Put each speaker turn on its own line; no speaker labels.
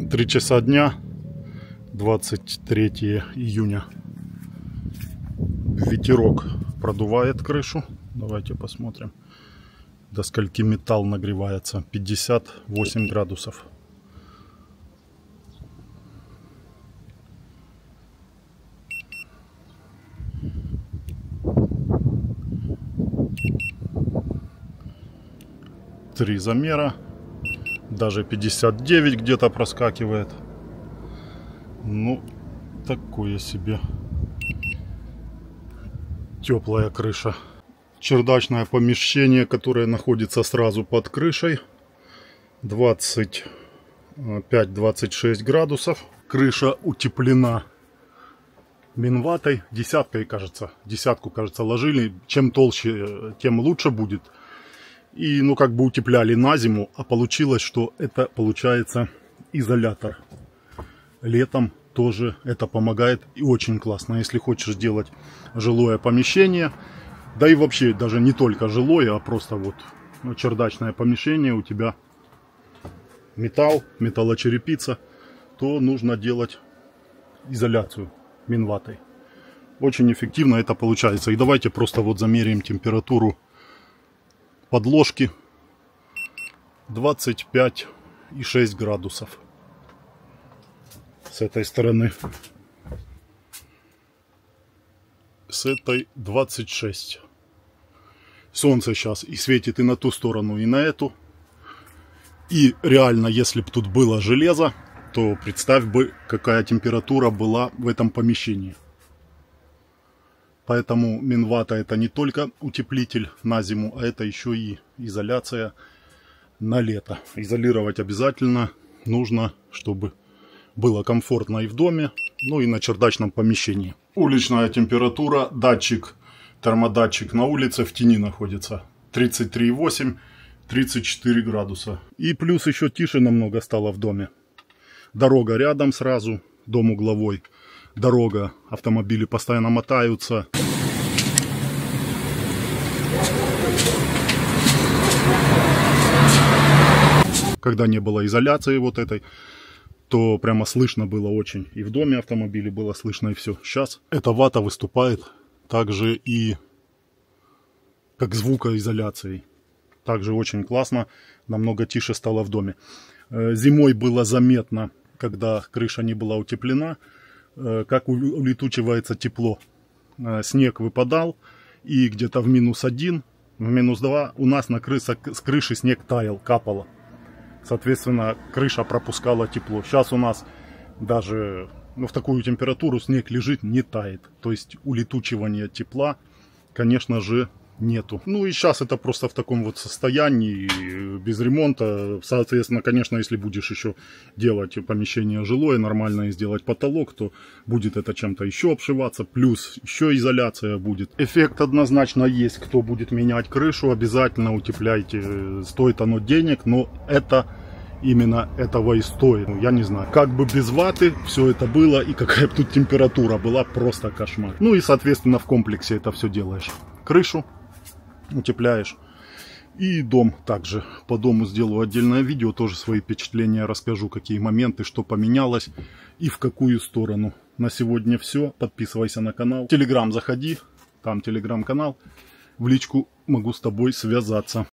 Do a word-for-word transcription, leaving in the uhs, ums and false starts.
три часа дня, двадцать третье июня. Ветерок продувает крышу. Давайте посмотрим, до скольки металл нагревается. пятьдесят восемь градусов. Три замера. Даже пятьдесят девять где-то проскакивает. Ну, такое себе. Теплая крыша. Чердачное помещение, которое находится сразу под крышей. двадцать пять — двадцать шесть градусов. Крыша утеплена минватой. Десяткой, кажется. Десятку, кажется, ложили. Чем толще, тем лучше будет. И, ну, как бы утепляли на зиму. А получилось, что это получается изолятор. Летом тоже это помогает и очень классно. Если хочешь сделать жилое помещение, да и вообще даже не только жилое, а просто вот чердачное помещение, у тебя металл, металлочерепица, то нужно делать изоляцию минватой. Очень эффективно это получается. И давайте просто вот замеряем температуру подложки. двадцать пять и шесть градусов. С этой стороны. С этой двадцать шесть. Солнце сейчас и светит и на ту сторону, и на эту. И реально, если бы тут было железо, то представь бы, какая температура была в этом помещении. Поэтому минвата — это не только утеплитель на зиму, а это еще и изоляция на лето. Изолировать обязательно нужно, чтобы было комфортно и в доме, ну и на чердачном помещении. Уличная температура, датчик, термодатчик на улице в тени находится. тридцать три и восемь, тридцать четыре градуса. И плюс еще тише намного стало в доме. Дорога рядом сразу, дом угловой. Дорога, автомобили постоянно мотаются. Когда не было изоляции вот этой, то прямо слышно было очень. И в доме автомобилей было слышно, и все. Сейчас эта вата выступает также и как звукоизоляцией. Также очень классно, намного тише стало в доме. Зимой было заметно, когда крыша не была утеплена, как улетучивается тепло. Снег выпадал, и где-то в минус один, в минус два у нас на крыше, с крыши снег таял, капало. Соответственно, крыша пропускала тепло. Сейчас у нас даже, ну, в такую температуру снег лежит, не тает. То есть улетучивания тепла, конечно же, нету. Ну и сейчас это просто в таком вот состоянии, без ремонта. Соответственно, конечно, если будешь еще делать помещение жилое нормально и сделать потолок, то будет это чем-то еще обшиваться. Плюс еще изоляция будет. Эффект однозначно есть. Кто будет менять крышу, обязательно утепляйте. Стоит оно денег, но это именно этого и стоит. Я не знаю, как бы без ваты все это было и какая бы тут температура была, просто кошмар. Ну и, соответственно, в комплексе это все делаешь. Крышу утепляешь. И дом также. По дому сделаю отдельное видео, тоже свои впечатления расскажу, какие моменты, что поменялось и в какую сторону. На сегодня все. Подписывайся на канал. В Телеграм заходи, там телеграм-канал. В личку могу с тобой связаться.